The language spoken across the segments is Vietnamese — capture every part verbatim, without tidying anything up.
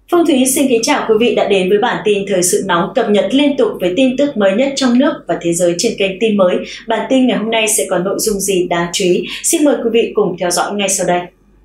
Phương Thúy xin kính chào quý vị đã đến với bản tin thời sự nóng cập nhật liên tục với tin tức mới nhất trong nước và thế giới trên kênh Tin Mới. Bản tin ngày hôm nay sẽ có nội dung gì đáng chú ý? Xin mời quý vị cùng theo dõi ngay sau đây.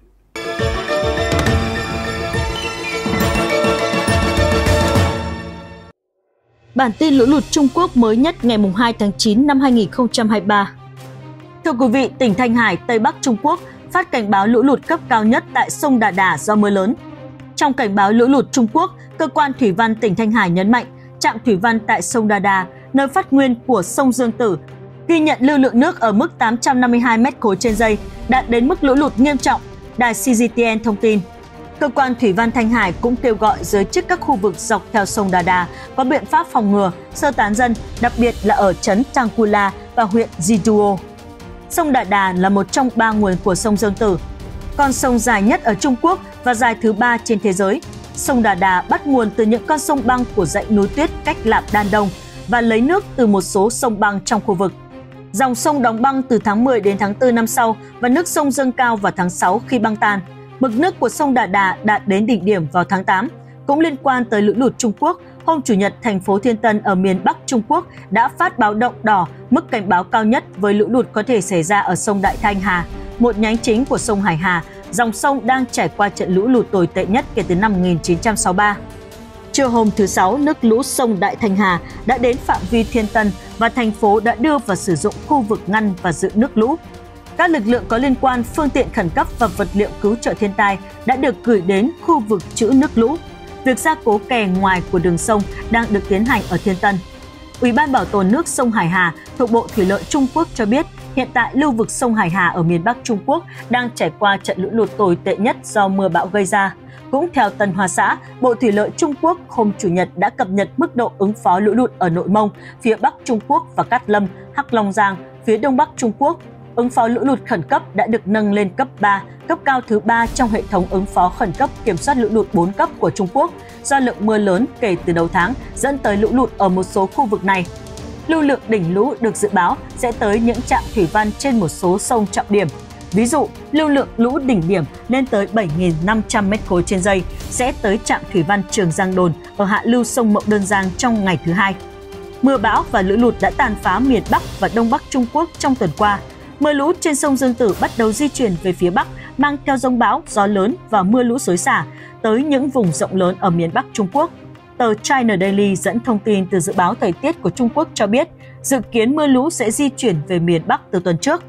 Bản tin lũ lụt Trung Quốc mới nhất ngày hai tháng chín năm hai nghìn không trăm hai mươi ba. Thưa quý vị, tỉnh Thanh Hải, Tây Bắc Trung Quốc phát cảnh báo lũ lụt cấp cao nhất tại sông Đà Đả do mưa lớn. Trong cảnh báo lũ lụt Trung Quốc, cơ quan thủy văn tỉnh Thanh Hải nhấn mạnh trạm thủy văn tại sông Đà Đà, nơi phát nguyên của sông Dương Tử, ghi nhận lưu lượng nước ở mức tám trăm năm mươi hai mét khối trên giây, đạt đến mức lũ lụt nghiêm trọng, đài xê giê tê en thông tin. Cơ quan thủy văn Thanh Hải cũng kêu gọi giới chức các khu vực dọc theo sông Đà Đà có biện pháp phòng ngừa, sơ tán dân, đặc biệt là ở trấn Tangkula và huyện Jiduo. Sông Đà Đà là một trong ba nguồn của sông Dương Tử, con sông dài nhất ở Trung Quốc và dài thứ ba trên thế giới. Sông Đà Đà bắt nguồn từ những con sông băng của dãy núi tuyết cách Lạp Đan Đông và lấy nước từ một số sông băng trong khu vực. Dòng sông đóng băng từ tháng mười đến tháng tư năm sau và nước sông dâng cao vào tháng sáu khi băng tan. Mực nước của sông Đà Đà đạt đến đỉnh điểm vào tháng tám. Cũng liên quan tới lũ lụt Trung Quốc, hôm Chủ nhật, thành phố Thiên Tân ở miền Bắc Trung Quốc đã phát báo động đỏ, mức cảnh báo cao nhất với lũ lụt có thể xảy ra ở sông Đại Thanh Hà, một nhánh chính của sông Hải Hà, dòng sông đang trải qua trận lũ lụt tồi tệ nhất kể từ năm một nghìn chín trăm sáu mươi ba. Trưa hôm thứ Sáu, nước lũ sông Đại Thanh Hà đã đến phạm vi Thiên Tân và thành phố đã đưa vào sử dụng khu vực ngăn và giữ nước lũ. Các lực lượng có liên quan, phương tiện khẩn cấp và vật liệu cứu trợ thiên tai đã được gửi đến khu vực trữ nước lũ. Việc gia cố kè ngoài của đường sông đang được tiến hành ở Thiên Tân. Ủy ban Bảo tồn nước sông Hải Hà thuộc Bộ Thủy lợi Trung Quốc cho biết, hiện tại lưu vực sông Hải Hà ở miền Bắc Trung Quốc đang trải qua trận lũ lụt tồi tệ nhất do mưa bão gây ra. Cũng theo Tân Hoa Xã, Bộ Thủy lợi Trung Quốc hôm Chủ nhật đã cập nhật mức độ ứng phó lũ lụt ở Nội Mông, phía Bắc Trung Quốc và Cát Lâm, Hắc Long Giang, phía Đông Bắc Trung Quốc. Ứng phó lũ lụt khẩn cấp đã được nâng lên cấp ba, cấp cao thứ ba trong hệ thống ứng phó khẩn cấp kiểm soát lũ lụt bốn cấp của Trung Quốc do lượng mưa lớn kể từ đầu tháng dẫn tới lũ lụt ở một số khu vực này. Lưu lượng đỉnh lũ được dự báo sẽ tới những trạm thủy văn trên một số sông trọng điểm. Ví dụ, lưu lượng lũ đỉnh điểm lên tới bảy nghìn năm trăm mét khối trên giây sẽ tới trạm thủy văn Trường Giang Đồn ở hạ lưu sông Mậu Đơn Giang trong ngày thứ hai. Mưa bão và lũ lụt đã tàn phá miền Bắc và Đông Bắc Trung Quốc trong tuần qua. Mưa lũ trên sông Dương Tử bắt đầu di chuyển về phía Bắc, mang theo giông bão, gió lớn và mưa lũ xối xả tới những vùng rộng lớn ở miền Bắc Trung Quốc. Tờ China Daily dẫn thông tin từ dự báo thời tiết của Trung Quốc cho biết, dự kiến mưa lũ sẽ di chuyển về miền Bắc từ tuần trước.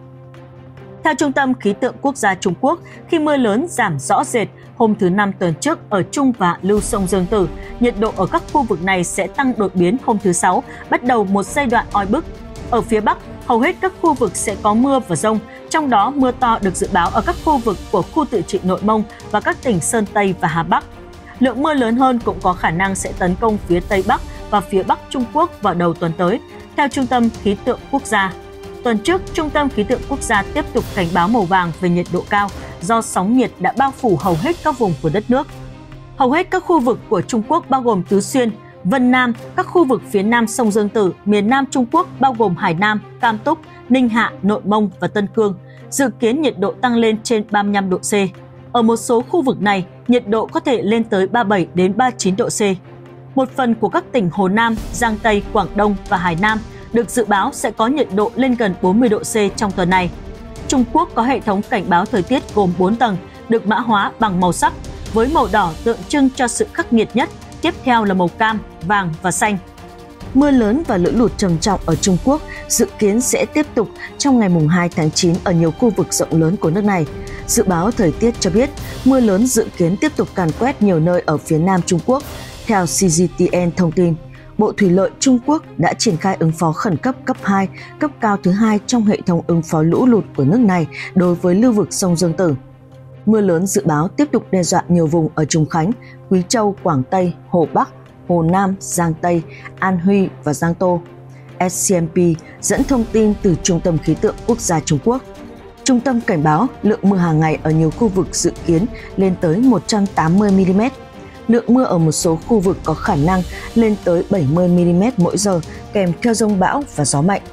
Theo Trung tâm Khí tượng Quốc gia Trung Quốc, khi mưa lớn giảm rõ rệt hôm thứ Năm tuần trước ở trung và hạ lưu sông Dương Tử, nhiệt độ ở các khu vực này sẽ tăng đột biến hôm thứ Sáu, bắt đầu một giai đoạn oi bức. Ở phía Bắc, hầu hết các khu vực sẽ có mưa và dông, trong đó mưa to được dự báo ở các khu vực của khu tự trị Nội Mông và các tỉnh Sơn Tây và Hà Bắc. Lượng mưa lớn hơn cũng có khả năng sẽ tấn công phía Tây Bắc và phía Bắc Trung Quốc vào đầu tuần tới, theo Trung tâm Khí tượng Quốc gia. Tuần trước, Trung tâm Khí tượng Quốc gia tiếp tục cảnh báo màu vàng về nhiệt độ cao do sóng nhiệt đã bao phủ hầu hết các vùng của đất nước. Hầu hết các khu vực của Trung Quốc bao gồm Tứ Xuyên, Vân Nam, các khu vực phía nam sông Dương Tử, miền Nam Trung Quốc bao gồm Hải Nam, Cam Túc, Ninh Hạ, Nội Mông và Tân Cương, dự kiến nhiệt độ tăng lên trên ba mươi lăm độ C. Ở một số khu vực này, nhiệt độ có thể lên tới ba mươi bảy đến ba mươi chín độ C. Một phần của các tỉnh Hồ Nam, Giang Tây, Quảng Đông và Hải Nam được dự báo sẽ có nhiệt độ lên gần bốn mươi độ C trong tuần này. Trung Quốc có hệ thống cảnh báo thời tiết gồm bốn tầng, được mã hóa bằng màu sắc, với màu đỏ tượng trưng cho sự khắc nghiệt nhất, tiếp theo là màu cam, vàng và xanh. Mưa lớn và lũ lụt trầm trọng ở Trung Quốc dự kiến sẽ tiếp tục trong ngày hai tháng chín ở nhiều khu vực rộng lớn của nước này. Dự báo thời tiết cho biết, mưa lớn dự kiến tiếp tục càn quét nhiều nơi ở phía nam Trung Quốc. Theo xê giê tê en thông tin, Bộ Thủy lợi Trung Quốc đã triển khai ứng phó khẩn cấp cấp hai, cấp cao thứ hai trong hệ thống ứng phó lũ lụt của nước này đối với lưu vực sông Dương Tử. Mưa lớn dự báo tiếp tục đe dọa nhiều vùng ở Trùng Khánh, Quý Châu, Quảng Tây, Hồ Bắc, Hồ Nam, Giang Tây, An Huy và Giang Tô. ét xê em pê dẫn thông tin từ Trung tâm Khí tượng Quốc gia Trung Quốc. Trung tâm cảnh báo lượng mưa hàng ngày ở nhiều khu vực dự kiến lên tới một trăm tám mươi mi li mét. Lượng mưa ở một số khu vực có khả năng lên tới bảy mươi mi li mét mỗi giờ kèm theo dông bão và gió mạnh.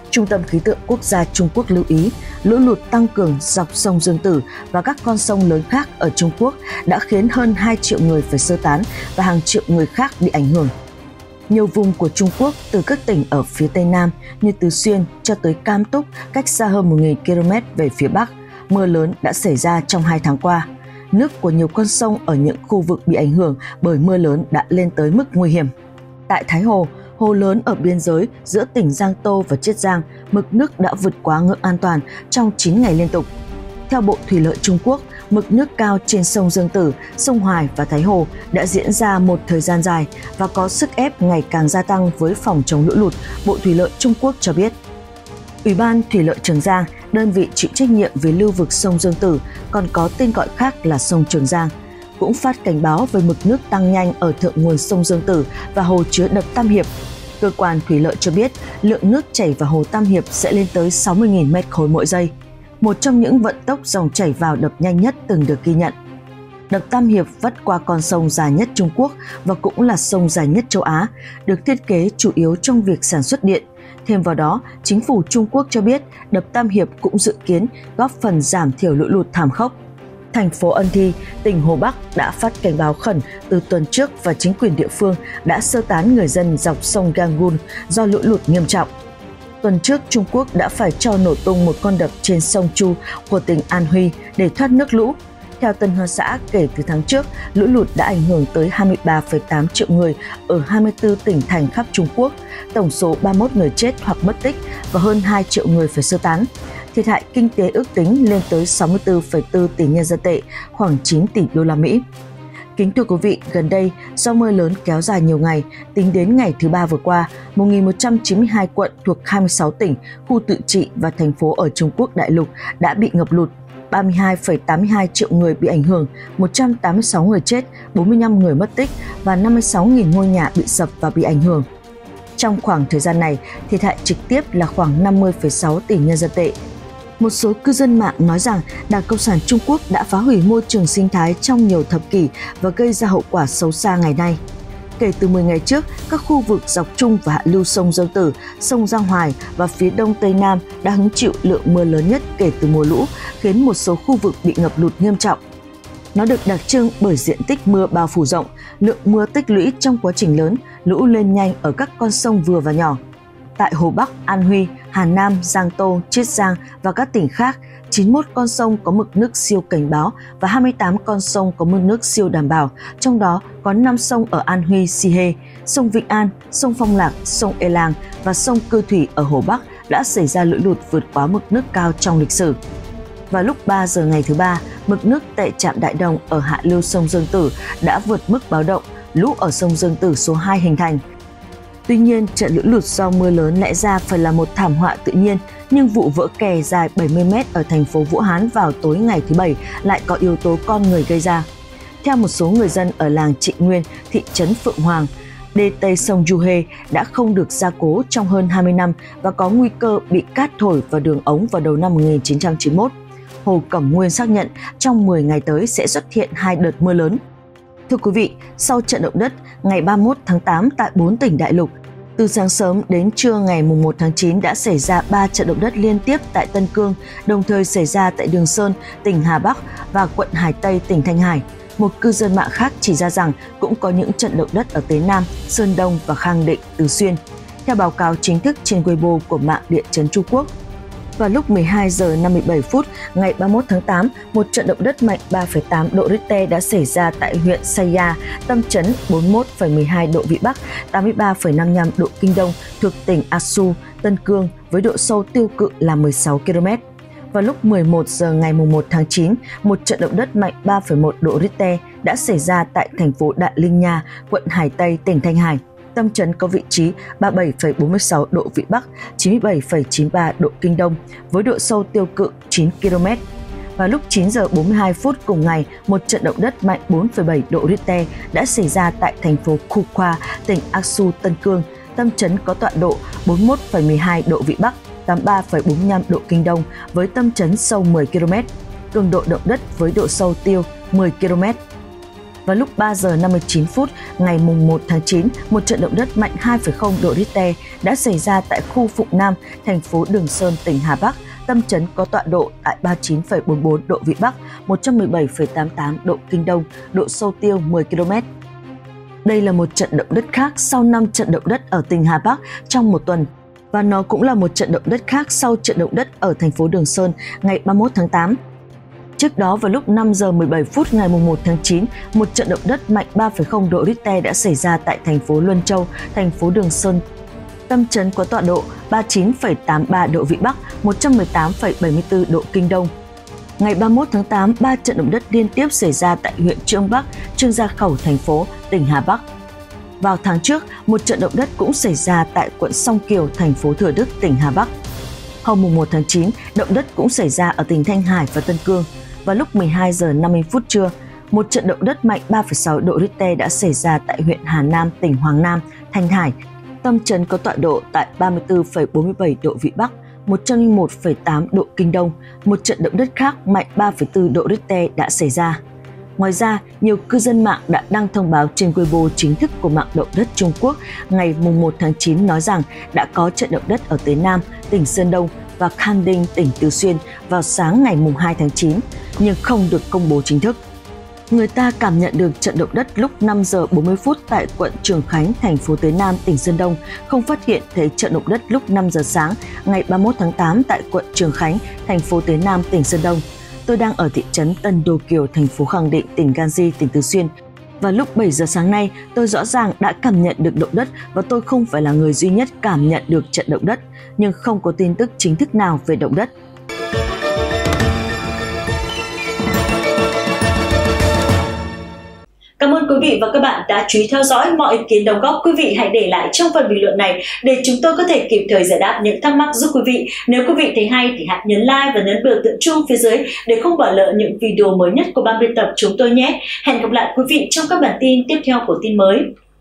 Trung tâm Khí tượng Quốc gia Trung Quốc lưu ý, lũ lụt tăng cường dọc sông Dương Tử và các con sông lớn khác ở Trung Quốc đã khiến hơn hai triệu người phải sơ tán và hàng triệu người khác bị ảnh hưởng. Nhiều vùng của Trung Quốc từ các tỉnh ở phía Tây Nam như Tứ Xuyên cho tới Cam Túc cách xa hơn một nghìn ki lô mét về phía Bắc, mưa lớn đã xảy ra trong hai tháng qua. Nước của nhiều con sông ở những khu vực bị ảnh hưởng bởi mưa lớn đã lên tới mức nguy hiểm. Tại Thái Hồ, hồ lớn ở biên giới giữa tỉnh Giang Tô và Chiết Giang, mực nước đã vượt quá ngưỡng an toàn trong chín ngày liên tục. Theo Bộ Thủy lợi Trung Quốc, mực nước cao trên sông Dương Tử, sông Hoài và Thái Hồ đã diễn ra một thời gian dài và có sức ép ngày càng gia tăng với phòng chống lũ lụt, Bộ Thủy lợi Trung Quốc cho biết. Ủy ban Thủy lợi Trường Giang, đơn vị chịu trách nhiệm về lưu vực sông Dương Tử, còn có tên gọi khác là sông Trường Giang, cũng phát cảnh báo về mực nước tăng nhanh ở thượng nguồn sông Dương Tử và hồ chứa đập Tam Hiệp. Cơ quan Thủy lợi cho biết lượng nước chảy vào hồ Tam Hiệp sẽ lên tới sáu mươi nghìn mét khối mỗi giây, một trong những vận tốc dòng chảy vào đập nhanh nhất từng được ghi nhận. Đập Tam Hiệp vắt qua con sông dài nhất Trung Quốc và cũng là sông dài nhất châu Á, được thiết kế chủ yếu trong việc sản xuất điện. Thêm vào đó, chính phủ Trung Quốc cho biết đập Tam Hiệp cũng dự kiến góp phần giảm thiểu lũ lụt thảm khốc. Thành phố Ân Thi, tỉnh Hồ Bắc đã phát cảnh báo khẩn từ tuần trước và chính quyền địa phương đã sơ tán người dân dọc sông Gangun do lũ lụt nghiêm trọng. Tuần trước, Trung Quốc đã phải cho nổ tung một con đập trên sông Chu của tỉnh An Huy để thoát nước lũ. Theo Tân Hoa Xã, kể từ tháng trước, lũ lụt đã ảnh hưởng tới hai mươi ba phẩy tám triệu người ở hai mươi tư tỉnh thành khắp Trung Quốc, tổng số ba mươi mốt người chết hoặc mất tích và hơn hai triệu người phải sơ tán. Thiệt hại kinh tế ước tính lên tới sáu mươi tư phẩy bốn tỷ nhân dân tệ, khoảng chín tỷ đô la Mỹ. Kính thưa quý vị, gần đây, do mưa lớn kéo dài nhiều ngày, tính đến ngày thứ Ba vừa qua, một nghìn một trăm chín mươi hai quận thuộc hai mươi sáu tỉnh, khu tự trị và thành phố ở Trung Quốc đại lục đã bị ngập lụt, ba mươi hai phẩy tám mươi hai triệu người bị ảnh hưởng, một trăm tám mươi sáu người chết, bốn mươi lăm người mất tích và năm mươi sáu nghìn ngôi nhà bị sập và bị ảnh hưởng. Trong khoảng thời gian này, thiệt hại trực tiếp là khoảng năm mươi phẩy sáu tỷ nhân dân tệ. Một số cư dân mạng nói rằng Đảng Cộng sản Trung Quốc đã phá hủy môi trường sinh thái trong nhiều thập kỷ và gây ra hậu quả xấu xa ngày nay. Kể từ mười ngày trước, các khu vực dọc trung và hạ lưu sông Dương Tử, sông Giang Hoài và phía đông Tây Nam đã hứng chịu lượng mưa lớn nhất kể từ mùa lũ, khiến một số khu vực bị ngập lụt nghiêm trọng. Nó được đặc trưng bởi diện tích mưa bao phủ rộng, lượng mưa tích lũy trong quá trình lớn, lũ lên nhanh ở các con sông vừa và nhỏ. Tại Hồ Bắc, An Huy, Hà Nam, Giang Tô, Chiết Giang và các tỉnh khác, chín mươi mốt con sông có mực nước siêu cảnh báo và hai mươi tám con sông có mực nước siêu đảm bảo, trong đó có năm sông ở An Huy, Si Hê, sông Vĩnh An, sông Phong Lạc, sông Ê Lang và sông Cư Thủy ở Hồ Bắc đã xảy ra lũ lụt vượt quá mực nước cao trong lịch sử. Vào lúc ba giờ ngày thứ Ba, mực nước tại trạm Đại Đồng ở hạ lưu sông Dương Tử đã vượt mức báo động, lũ ở sông Dương Tử số hai hình thành. Tuy nhiên, trận lũ lụt do mưa lớn lẽ ra phải là một thảm họa tự nhiên, nhưng vụ vỡ kè dài bảy mươi mét ở thành phố Vũ Hán vào tối ngày thứ Bảy lại có yếu tố con người gây ra. Theo một số người dân ở làng Trịnh Nguyên, thị trấn Phượng Hoàng, đê tây sông Du Hê đã không được gia cố trong hơn hai mươi năm và có nguy cơ bị cát thổi vào đường ống vào đầu năm một nghìn chín trăm chín mươi mốt. Hồ Cẩm Nguyên xác nhận trong mười ngày tới sẽ xuất hiện hai đợt mưa lớn. Thưa quý vị, sau trận động đất ngày ba mươi mốt tháng tám tại bốn tỉnh đại lục, từ sáng sớm đến trưa ngày mùng một tháng chín đã xảy ra ba trận động đất liên tiếp tại Tân Cương, đồng thời xảy ra tại Đường Sơn, tỉnh Hà Bắc và quận Hải Tây, tỉnh Thanh Hải. Một cư dân mạng khác chỉ ra rằng cũng có những trận động đất ở Tế Nam, Sơn Đông và Khang Định, Tứ Xuyên. Theo báo cáo chính thức trên Weibo của mạng địa chấn Trung Quốc, vào lúc mười hai giờ năm mươi bảy phút ngày ba mươi mốt tháng tám, một trận động đất mạnh ba phẩy tám độ Richter đã xảy ra tại huyện Saya, tâm chấn bốn mươi mốt phẩy mười hai độ Vĩ Bắc, tám mươi ba phẩy năm mươi lăm độ Kinh Đông thuộc tỉnh Asu, Tân Cương với độ sâu tiêu cự là mười sáu ki lô mét. Vào lúc mười một giờ ngày mùng một tháng chín, một trận động đất mạnh ba phẩy một độ Richter đã xảy ra tại thành phố Đại Linh Nha, quận Hải Tây, tỉnh Thanh Hải. Tâm chấn có vị trí ba mươi bảy phẩy bốn mươi sáu độ Vĩ Bắc, chín mươi bảy phẩy chín mươi ba độ Kinh Đông với độ sâu tiêu cự chín ki lô mét. Vào lúc chín giờ bốn mươi hai phút cùng ngày, một trận động đất mạnh bốn phẩy bảy độ Richter đã xảy ra tại thành phố Khu Khoa, tỉnh Aksu, Tân Cương. Tâm chấn có tọa độ bốn mươi mốt phẩy mười hai độ Vĩ Bắc, tám mươi ba phẩy bốn mươi lăm độ Kinh Đông với tâm chấn sâu mười ki lô mét. Cường độ động đất với độ sâu tiêu mười ki lô mét. Vào lúc ba giờ năm mươi chín phút ngày mùng một tháng chín, một trận động đất mạnh hai phẩy không độ Richter đã xảy ra tại khu Phụng Nam, thành phố Đường Sơn, tỉnh Hà Bắc. Tâm chấn có tọa độ tại ba mươi chín phẩy bốn mươi tư độ Vĩ Bắc, một trăm mười bảy phẩy tám mươi tám độ Kinh Đông, độ sâu tiêu mười ki lô mét. Đây là một trận động đất khác sau năm trận động đất ở tỉnh Hà Bắc trong một tuần, và nó cũng là một trận động đất khác sau trận động đất ở thành phố Đường Sơn ngày ba mươi mốt tháng tám. Trước đó, vào lúc năm giờ mười bảy phút ngày mùng một tháng chín, một trận động đất mạnh ba phẩy không độ Richter đã xảy ra tại thành phố Luân Châu, thành phố Đường Sơn. Tâm chấn có tọa độ ba mươi chín phẩy tám mươi ba độ Vĩ Bắc, một trăm mười tám phẩy bảy mươi tư độ Kinh Đông. Ngày ba mươi mốt tháng tám, ba trận động đất liên tiếp xảy ra tại huyện Trương Bắc, Trương Gia Khẩu, thành phố, tỉnh Hà Bắc. Vào tháng trước, một trận động đất cũng xảy ra tại quận Song Kiều, thành phố Thừa Đức, tỉnh Hà Bắc. Hôm mùng một tháng chín, động đất cũng xảy ra ở tỉnh Thanh Hải và Tân Cương. Vào lúc mười hai giờ năm mươi phút trưa, một trận động đất mạnh ba phẩy sáu độ Richter đã xảy ra tại huyện Hà Nam, tỉnh Hoàng Nam, Thanh Hải. Tâm chấn có tọa độ tại ba mươi tư phẩy bốn mươi bảy độ Vĩ Bắc, một trăm lẻ một phẩy tám độ Kinh Đông. Một trận động đất khác mạnh ba phẩy bốn độ Richter đã xảy ra. Ngoài ra, nhiều cư dân mạng đã đăng thông báo trên Weibo chính thức của mạng động đất Trung Quốc ngày mùng một tháng chín nói rằng đã có trận động đất ở Tế Nam, tỉnh Sơn Đông và Khan Đinh, tỉnh Tứ Xuyên vào sáng ngày mùng hai tháng chín, nhưng không được công bố chính thức. Người ta cảm nhận được trận động đất lúc năm giờ bốn mươi phút tại quận Trường Khánh, thành phố Tế Nam, tỉnh Sơn Đông, không phát hiện thấy trận động đất lúc năm giờ sáng ngày ba mươi mốt tháng tám tại quận Trường Khánh, thành phố Tế Nam, tỉnh Sơn Đông. Tôi đang ở thị trấn Tân Đô Kiều, thành phố Khang Định, tỉnh Ganji, tỉnh Tứ Xuyên. Và lúc bảy giờ sáng nay, tôi rõ ràng đã cảm nhận được động đất và tôi không phải là người duy nhất cảm nhận được trận động đất, nhưng không có tin tức chính thức nào về động đất. Cảm ơn quý vị và các bạn đã chú ý theo dõi. Mọi ý kiến đóng góp quý vị hãy để lại trong phần bình luận này để chúng tôi có thể kịp thời giải đáp những thắc mắc giúp quý vị. Nếu quý vị thấy hay thì hãy nhấn like và nhấn biểu tượng chuông phía dưới để không bỏ lỡ những video mới nhất của ban biên tập chúng tôi nhé. Hẹn gặp lại quý vị trong các bản tin tiếp theo của Tin Mới.